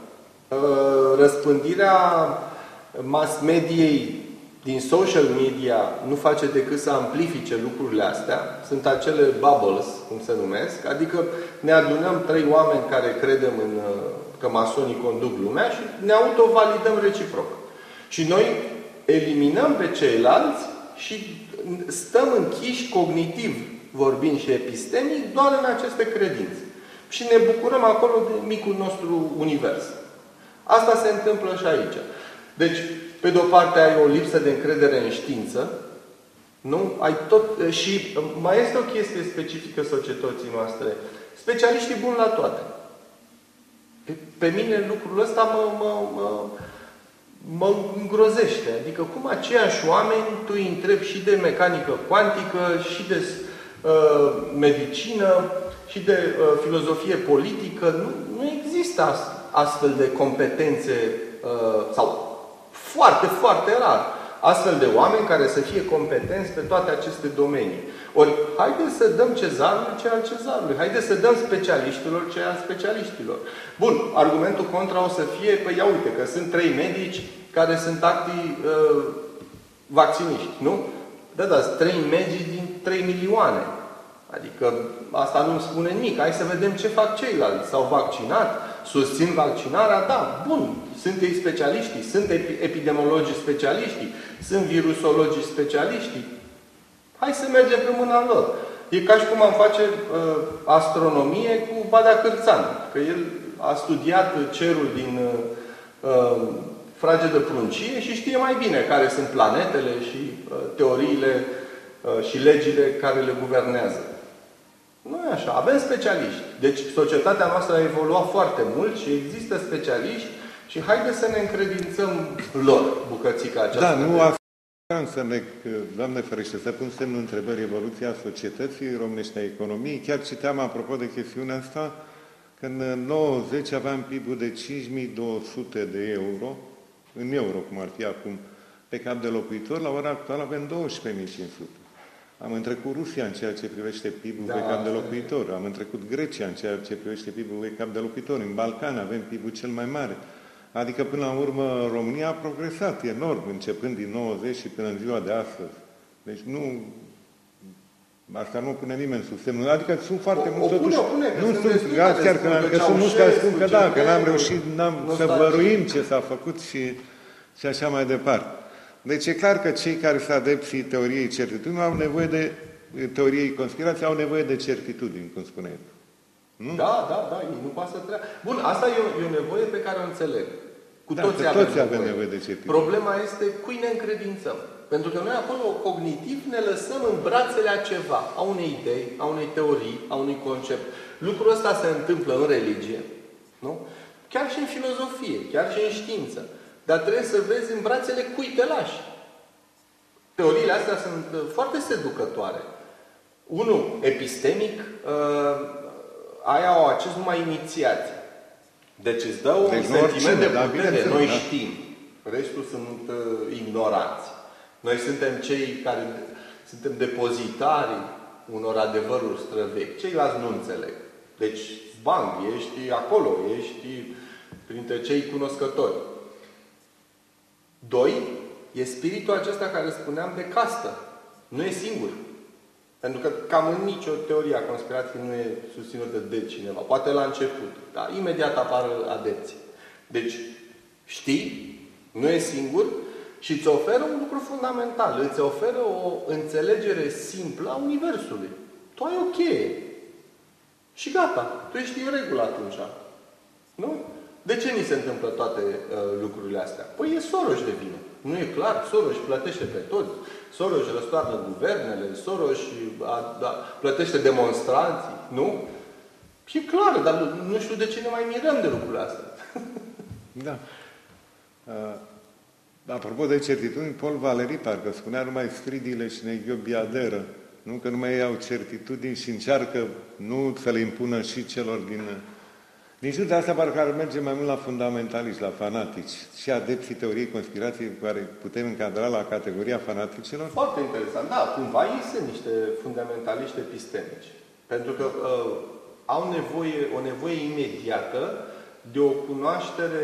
B: Răspândirea mass mediei din social media nu face decât să amplifice lucrurile astea. Sunt acele bubbles, cum se numesc. Adică ne adunăm trei oameni care credem în, că masonii conduc lumea și ne autovalidăm reciproc. Și noi eliminăm pe ceilalți și stăm închiși cognitiv vorbind și epistemic doar în aceste credințe. Și ne bucurăm acolo de micul nostru univers. Asta se întâmplă și aici. Deci, pe de o parte ai o lipsă de încredere în știință, nu? Ai tot... Și mai este o chestie specifică societății noastre. Specialiștii buni la toate. Pe mine lucrul ăsta mă, mă, mă, mă îngrozește. Adică cum aceiași oameni tu îi întrebi și de mecanică cuantică, și de uh, medicină, și de uh, filozofie politică. Nu, nu există astfel de competențe uh, sau foarte, foarte rar. Astfel de oameni care să fie competenți pe toate aceste domenii. Ori, haideți să dăm cezarului ce al cezarului. Haideți să dăm specialiștilor ce al specialiștilor. Bun, argumentul contra o să fie, păi ia uite, că sunt trei medici care sunt actii uh, vacciniști, nu? Da, da, trei medici din trei milioane. Adică asta nu îmi spune nimic. Hai să vedem ce fac ceilalți. S-au vaccinat, susțin vaccinarea, da, bun. Sunt ei specialiștii, sunt epidemiologii specialiștii, sunt virusologii specialiștii. Hai să mergem pe mâna lor. E ca și cum am face uh, astronomie cu Badea Cârțan. Că el a studiat cerul din uh, frage de pruncie și știe mai bine care sunt planetele și uh, teoriile uh, și legile care le guvernează. Nu e așa. Avem specialiști. Deci societatea noastră a evoluat foarte mult și există specialiști și haideți să ne încredințăm lor bucățica aceasta.
A: Da, nu asta înseamnă, Doamne ferește, să pun semnul întrebării evoluția societății românești, a economiei. Chiar citeam, apropo de chestiunea asta, că în nouăzeci aveam P I B-ul de cinci mii două sute de euro, în euro, cum ar fi acum, pe cap de locuitor. La ora actuală avem douăsprezece mii cinci sute. Am întrecut Rusia în ceea ce privește P I B-ul da, pe cap de locuitor. Am întrecut Grecia în ceea ce privește P I B-ul pe cap de locuitor. În Balcan avem P I B-ul cel mai mare. Adică, până la urmă, România a progresat enorm, începând din nouăzeci și până în ziua de astăzi. Deci nu... Asta nu pune nimeni sub semnul. Adică sunt foarte mulți, totuși...
B: Pune,
A: nu sunt, chiar că, că sunt mulți care spun că da, că n-am reușit n-am să văruim ce s-a făcut și, și așa mai departe. Deci e clar că cei care sunt adepții teoriei certitudini au nevoie de teoriei conspirației, au nevoie de certitudini, cum spune el. Nu?
B: Da, da, da, ei nu poate să treacă. Bun, asta e o, e o nevoie pe care o înțeleg. Cu
A: da,
B: toții,
A: avem, toți avem
B: nevoie.
A: nevoie de certitudini.
B: Problema este cui ne încredințăm. Pentru că noi acolo, cognitiv, ne lăsăm în brațele a ceva, a unei idei, a unei teorii, a unui concept. Lucrul ăsta se întâmplă în religie, nu? Chiar și în filozofie, chiar și în știință. Dar trebuie să vezi în brațele cui te lași. Teoriile astea sunt foarte seducătoare. Unul, epistemic, uh, aia au acces numai inițiație. Deci îți dă un deci sentiment de putere. Da, noi da. știm. Restul sunt uh, ignoranți. Noi suntem cei care suntem depozitari unor adevăruri străvechi. Ceilalți nu înțeleg. Deci, bang, ești acolo, ești printre cei cunoscători. Doi, e spiritul acesta care spuneam de castă. Nu e singur. Pentru că cam în nicio teorie a conspirației nu e susținută de cineva. Poate la început, dar imediat apar adepții. Deci, știi, nu e singur și îți oferă un lucru fundamental. Îți oferă o înțelegere simplă a Universului. Tu ai o cheie. Și gata. Tu ești în regulă atunci. Nu? De ce ni se întâmplă toate uh, lucrurile astea? Păi e Soros de vină. Nu e clar? Soros plătește pe toți. Soros răstoarnă guvernele. Soros a, a, plătește demonstranții. Nu? Și e clar, dar nu știu de ce ne mai mirăm de lucrurile astea.
A: Da. Uh, apropo de certitudini, Paul Valéry parcă spunea numai stridile și neghiobiaderă. Nu? Că nu mai au certitudini și încearcă nu să le impună și celor din... Din jur de asta parcă ar merge mai mult la fundamentaliști, la fanatici. Și adepții teoriei conspirației pe care putem încadra la categoria fanaticilor?
B: Foarte interesant. Da, cumva ei sunt niște fundamentaliști epistemici. Pentru că uh, au nevoie, o nevoie imediată de o cunoaștere,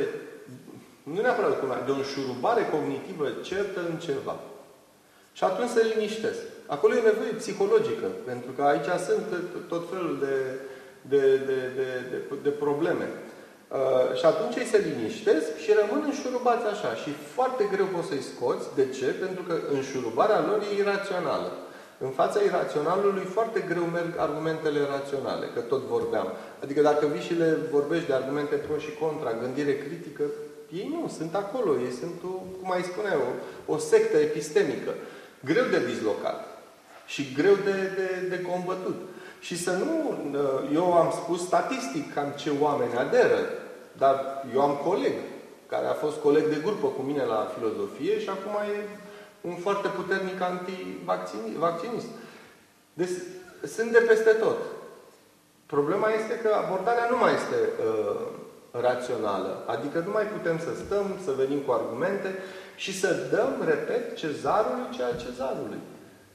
B: nu neapărat de cunoaștere, de o înșurubare cognitivă certă în ceva. Și atunci se liniștesc. Acolo e nevoie psihologică, pentru că aici sunt tot felul de, de, de, de, de, de probleme. Uh, și atunci ei se liniștesc și rămân înșurubați așa. Și foarte greu poți să-i scoți. De ce? Pentru că înșurubarea lor e irațională. În fața iraționalului foarte greu merg argumentele raționale, că tot vorbeam. Adică dacă vii și le vorbești de argumente pro și contra, gândire critică, ei nu, sunt acolo. Ei sunt, o, cum ai spune, o, o sectă epistemică. Greu de dislocat. Și greu de, de, de combătut. Și să nu... Eu am spus statistic cam ce oameni aderă, dar eu am coleg care a fost coleg de grupă cu mine la filozofie și acum e un foarte puternic antivaccinist. Deci sunt de peste tot. Problema este că abordarea nu mai este uh, rațională. Adică nu mai putem să stăm, să venim cu argumente și să dăm, repet, cezarului ceea cezarului.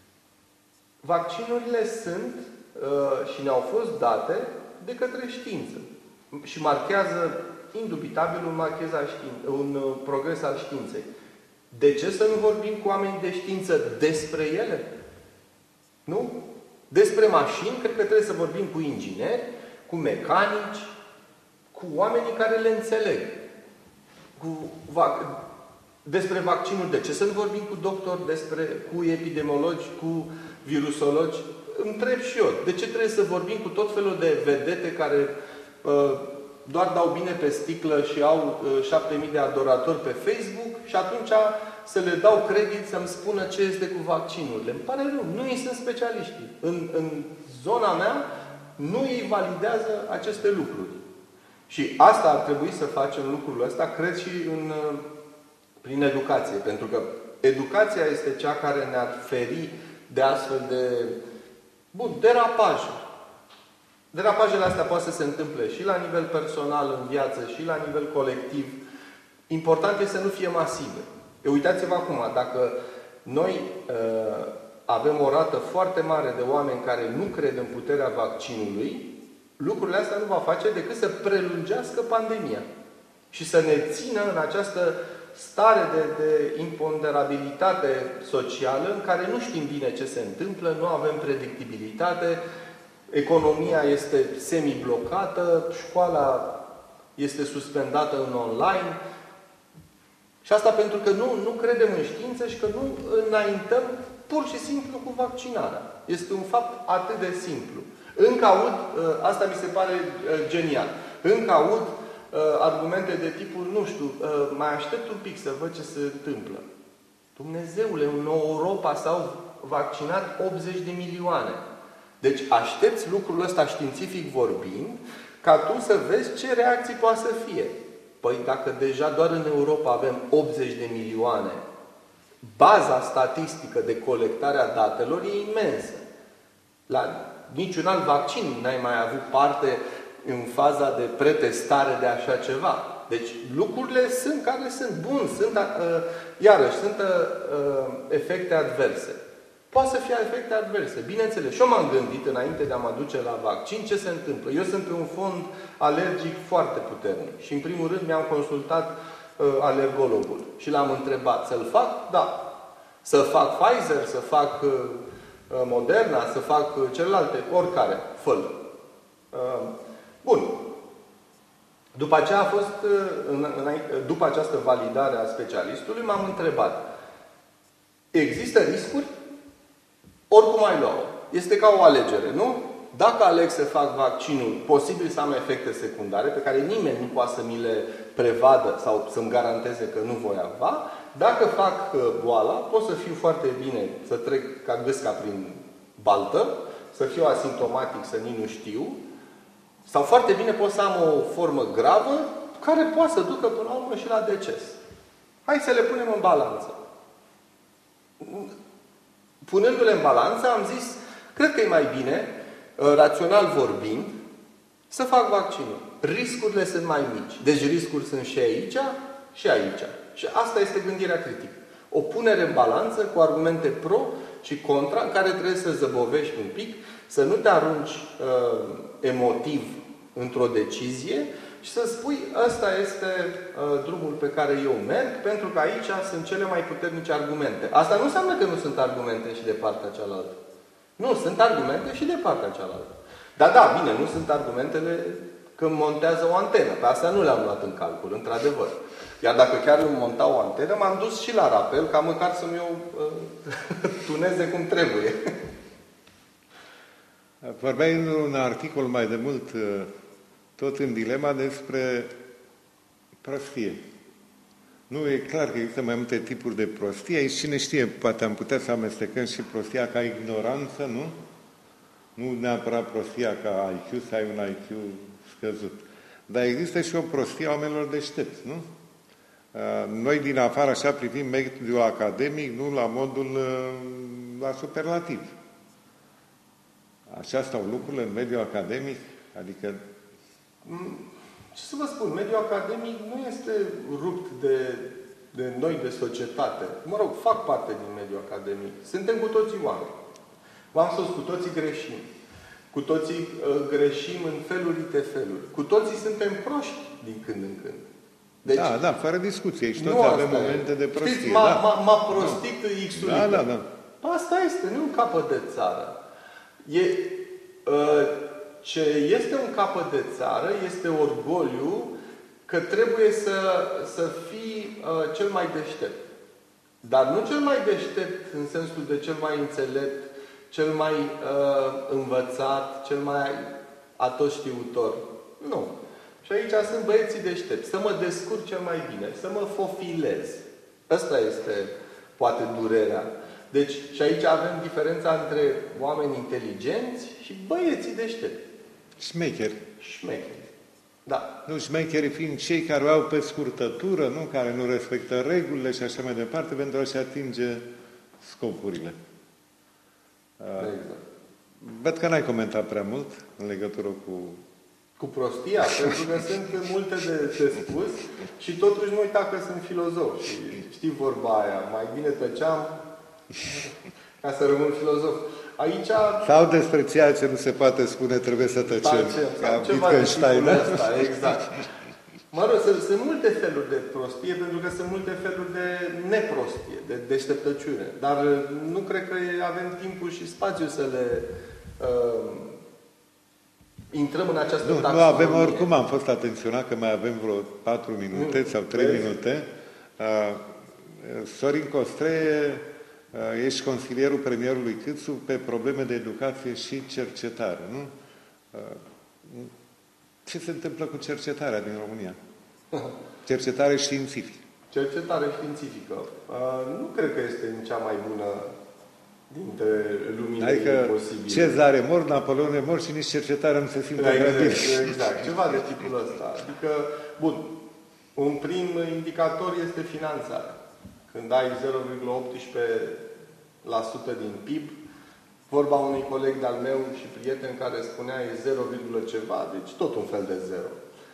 B: Vaccinurile sunt uh, și ne-au fost date de către știință. Și marchează, indubitabil, un, marchez al știin- un uh, progres al științei. De ce să nu vorbim cu oameni de știință despre ele? Nu? Despre mașini, cred că trebuie să vorbim cu ingineri, cu mecanici, cu oamenii care le înțeleg. Cu vac- despre vaccinuri, de ce să nu vorbim cu doctori, despre, cu epidemiologi, cu virusologi? Întreb și eu. De ce trebuie să vorbim cu tot felul de vedete care uh, doar dau bine pe sticlă și au uh, șapte mii de adoratori pe Facebook și atunci să le dau credit să-mi spună ce este cu vaccinurile? Îmi pare rău. Nu ei sunt specialiști. În, în zona mea, nu ei validează aceste lucruri. Și asta ar trebui să facem lucrul ăsta, cred și în, prin educație. Pentru că educația este cea care ne-ar feri de astfel de bun, derapaje. Derapajele astea poate să se întâmple și la nivel personal în viață, și la nivel colectiv. Important este să nu fie masive. E, uitați-vă acum, dacă noi uh, avem o rată foarte mare de oameni care nu cred în puterea vaccinului, lucrurile astea nu va face decât să prelungească pandemia. Și să ne țină în această stare de, de imponderabilitate socială în care nu știm bine ce se întâmplă, nu avem predictibilitate, economia este semi-blocată, școala este suspendată în online. Și asta pentru că nu, nu credem în știință și că nu înaintăm pur și simplu cu vaccinarea. Este un fapt atât de simplu. Încă aud, asta mi se pare genial, încă aud argumente de tipul, nu știu, mai aștept un pic să văd ce se întâmplă. Dumnezeule, în Europa s-au vaccinat optzeci de milioane. Deci aștepți lucrul ăsta științific vorbind, ca tu să vezi ce reacții poate să fie. Păi dacă deja doar în Europa avem optzeci de milioane, baza statistică de colectare a datelor e imensă. La niciun alt vaccin n-ai mai avut parte în faza de pretestare de așa ceva. Deci lucrurile sunt care sunt. Bun, sunt, uh, iarăși, sunt uh, efecte adverse. Poate să fie efecte adverse. Bineînțeles. Și eu m-am gândit, înainte de a mă duce la vaccin, ce se întâmplă. Eu sunt pe un fond alergic foarte puternic. Și, în primul rând, mi-am consultat uh, alergologul. Și l-am întrebat, să-l fac? Da. Să fac Pfizer, să fac uh, Moderna, să fac celelalte, oricare, fă-l. Bun. După aceea a fost, după această validare a specialistului, m-am întrebat, există riscuri? Oricum ai lua-o. Este ca o alegere, nu? Dacă aleg să fac vaccinul, posibil să am efecte secundare, pe care nimeni nu poate să mi le prevadă sau să-mi garanteze că nu voi avea, dacă fac boala, pot să fiu foarte bine, să trec ca gâsca prin baltă, să fiu asimptomatic, să nici nu știu, sau foarte bine pot să am o formă gravă, care poate să ducă până la urmă și la deces. Hai să le punem în balanță. Punându-le în balanță, am zis, cred că e mai bine, rațional vorbind, să fac vaccinul. Riscurile sunt mai mici. Deci riscuri sunt și aici, și aici. Și asta este gândirea critică. O punere în balanță cu argumente pro și contra, în care trebuie să zăbovești un pic, să nu te arunci uh, emotiv într-o decizie și să spui, ăsta este uh, drumul pe care eu merg, pentru că aici sunt cele mai puternice argumente. Asta nu înseamnă că nu sunt argumente și de partea cealaltă. Nu, sunt argumente și de partea cealaltă. Dar da, bine, nu sunt argumentele când montează o antenă. Pe asta nu le-am luat în calcul, într-adevăr. Iar dacă chiar îmi monta o antenă, m-am dus și la rapel, ca măcar să-mi o uh, tuneze cum trebuie.
A: Vorbeai în un articol mai de mult, tot în dilema despre prostie. Nu, e clar că există mai multe tipuri de prostie. Aici cine știe, poate am putea să amestecăm și prostia ca ignoranță, nu? Nu neapărat prostia ca I Q, să ai un I Q scăzut. Dar există și o prostie a oamenilor deștepți, nu? Noi din afară așa privim mediul academic, nu la modul la superlativ. Așa stau lucrurile în mediul academic? Adică...
B: Ce să vă spun, mediul academic nu este rupt de, de noi, de societate. Mă rog, fac parte din mediul academic. Suntem cu toții oameni. V-am spus, cu toții greșim. Cu toții uh, greșim în feluri de feluri. Cu toții suntem proști din când în când.
A: Deci, da, da, fără discuție. Și toți avem momente de prostie.
B: Știți, m-a,
A: da.
B: m-a, m-a prostit no. X-ul.
A: Da, da, da.
B: Asta este, nu un capăt de țară. E, uh, ce este un capăt de țară este orgoliu că trebuie să, să fii uh, cel mai deștept. Dar nu cel mai deștept în sensul de cel mai înțelept, cel mai uh, învățat, cel mai atotștiutor. Nu. Și aici sunt băieții deștepți. Să mă descurc cel mai bine, să mă fofilez. Asta este, poate, durerea. Deci, și aici avem diferența între oameni inteligenți și băieții deștepți.
A: Șmecheri.
B: Șmecheri. Da.
A: Nu, șmecherii fiind cei care au pe scurtătură, nu? Care nu respectă regulile și așa mai departe, pentru a-și atinge scopurile.
B: Exact.
A: Văd că n-ai comentat prea mult în legătură cu...
B: Cu prostia, pentru că sunt multe de, de spus și totuși nu uita că sunt filozof. Și știi vorba aia, mai bine tăceam ca să rămân filozof. Aici...
A: Sau despre ceea ce nu se poate spune, trebuie să tăcem.
B: Tăcem,
A: ca
B: Wittgenstein, da? Asta, exact. Mă rog, sunt, sunt multe feluri de prostie, pentru că sunt multe feluri de neprostie, de deșteptăciune. Dar nu cred că avem timpul și spațiu să le uh, intrăm în această
A: nu,
B: taxonomie.
A: Nu avem, oricum am fost atenționat că mai avem vreo patru minute nu, sau trei vezi? minute. Uh, Sorin Costreie, uh, ești consilierul premierului Câțu pe probleme de educație și cercetare, nu? Uh, Ce se întâmplă cu cercetarea din România? Cercetare științifică.
B: Cercetare științifică. Uh, nu cred că este în cea mai bună dintre lumile
A: adică
B: posibile.
A: Cezare mor, Napoleon mor și nici cercetarea nu se simte
B: exact,
A: grăbit.
B: exact. Ceva de tipul ăsta. Adică, bun, un prim indicator este finanțarea. Când ai zero virgulă optsprezece la sută din P I B, vorba unui coleg de-al meu și prieten care spunea e zero, ceva, deci tot un fel de zero.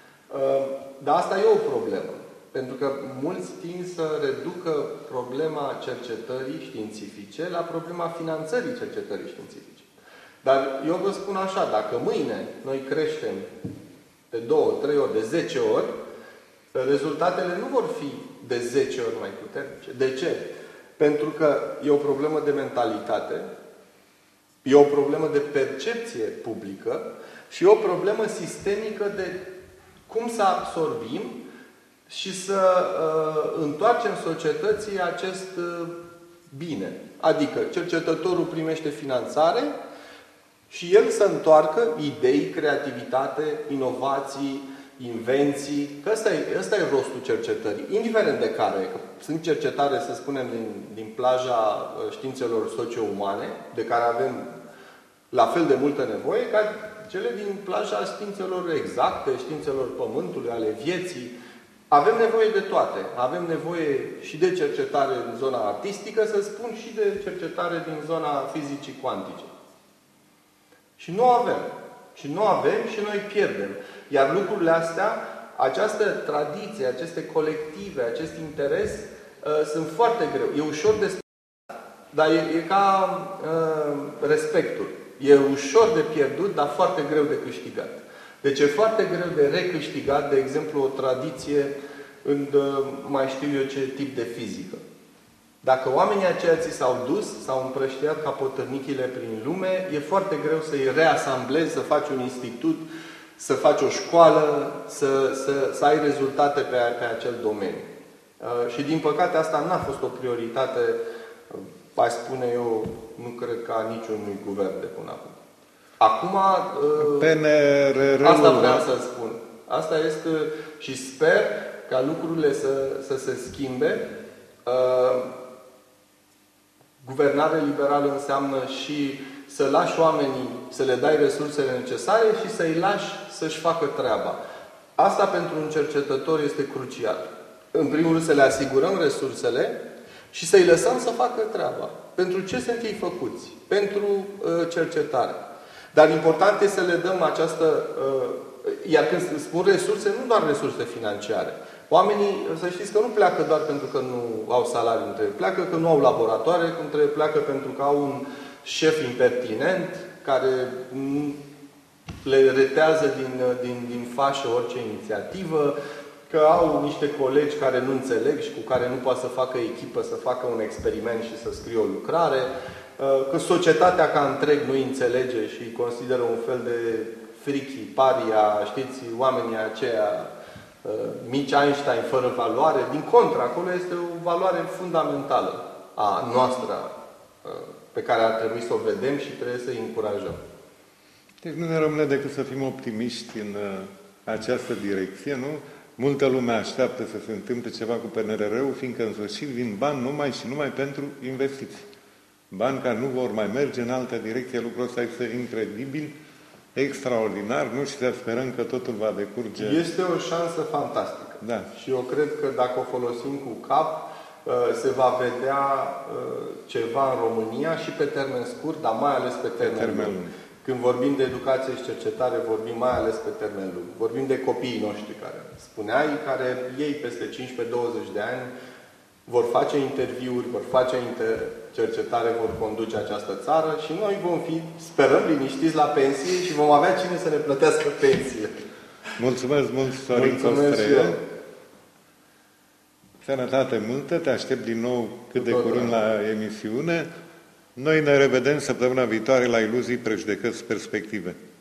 B: Dar asta e o problemă. Pentru că mulți tind să reducă problema cercetării științifice la problema finanțării cercetării științifice. Dar eu vă spun așa, dacă mâine noi creștem de două, trei ori, de zece ori, rezultatele nu vor fi de zece ori mai puternice. De ce? Pentru că e o problemă de mentalitate, E o problemă de percepție publică și e o problemă sistemică de cum să absorbim și să uh, întoarcem societății acest uh, bine. Adică cercetătorul primește finanțare și el să întoarcă idei, creativitate, inovații, invenții. Că ăsta e, ăsta e rostul cercetării. Indiferent de care. Sunt cercetare, să spunem, din, din plaja științelor socio-umane, de care avem la fel de multă nevoie, ca cele din plaja științelor exacte, științelor pământului, ale vieții. Avem nevoie de toate. Avem nevoie și de cercetare în zona artistică, să spun, și de cercetare din zona fizicii cuantice. Și nu avem. Și nu avem și noi pierdem. Iar lucrurile astea, această tradiție, aceste colective, acest interes, uh, sunt foarte greu. E ușor de spus, dar e, e ca uh, respectul. E ușor de pierdut, dar foarte greu de câștigat. Deci e foarte greu de recâștigat, de exemplu, o tradiție în mai știu eu ce tip de fizică. Dacă oamenii aceia ți s-au dus, s-au împrăștiat ca potărnichile prin lume, e foarte greu să-i reasamblezi, să faci un institut, să faci o școală, să, să, să ai rezultate pe, pe acel domeniu. Uh, și din păcate asta n-a fost o prioritate, uh, aș spune eu, nu cred că a niciunui guvern de până acum. Acum, uh,
A: P N R R-ul...
B: asta vreau să spun. Asta este și sper ca lucrurile să, să se schimbe. Uh, Guvernare liberală înseamnă și să lași oamenii, să le dai resursele necesare și să-i lași să-și facă treaba. Asta pentru un cercetător este crucial. În primul rând să le asigurăm resursele și să-i lăsăm să facă treaba. Pentru ce sunt ei făcuți? Pentru uh, cercetare. Dar important este să le dăm această... Uh, iar când spun resurse, nu doar resurse financiare. Oamenii, să știți că nu pleacă doar pentru că nu au salariu între ei. Pleacă că nu au laboratoare, între ei pleacă pentru că au un șef impertinent care le retează din, din, din fașă orice inițiativă, că au niște colegi care nu înțeleg și cu care nu poate să facă echipă, să facă un experiment și să scrie o lucrare, că societatea ca întreg nu înțelege și îi consideră un fel de frichi, paria, știți, oamenii aceia mici Einstein fără valoare. Din contră, acolo este o valoare fundamentală a noastră pe care ar trebui să o vedem și trebuie să îi încurajăm.
A: Deci nu ne rămâne decât să fim optimiști în această direcție, nu? Multă lume așteaptă să se întâmple ceva cu P N R R-ul, fiindcă în sfârșit vin bani numai și numai pentru investiții. Bani care nu vor mai merge în altă direcție. Lucrul ăsta este incredibil, extraordinar, nu? Și să sperăm că totul va decurge.
B: Este o șansă fantastică.
A: Da.
B: Și eu cred că dacă o folosim cu cap, se va vedea ceva în România și pe termen scurt, dar mai ales pe termen, pe termen lung. lung. Când vorbim de educație și cercetare, vorbim mai ales pe termen lung. Vorbim de copiii noștri, care spuneai, care ei peste cincisprezece douăzeci de ani vor face interviuri, vor face inter... cercetare, vor conduce această țară și noi vom fi, sperăm, liniștiți la pensie și vom avea cine să ne plătească pensie.
A: Mulțumesc mult, Sorin Costreie. Sănătate multă, te aștept din nou cât de curând la emisiune. Noi ne revedem săptămâna viitoare la Iluzii, Prejudecăți, Perspective.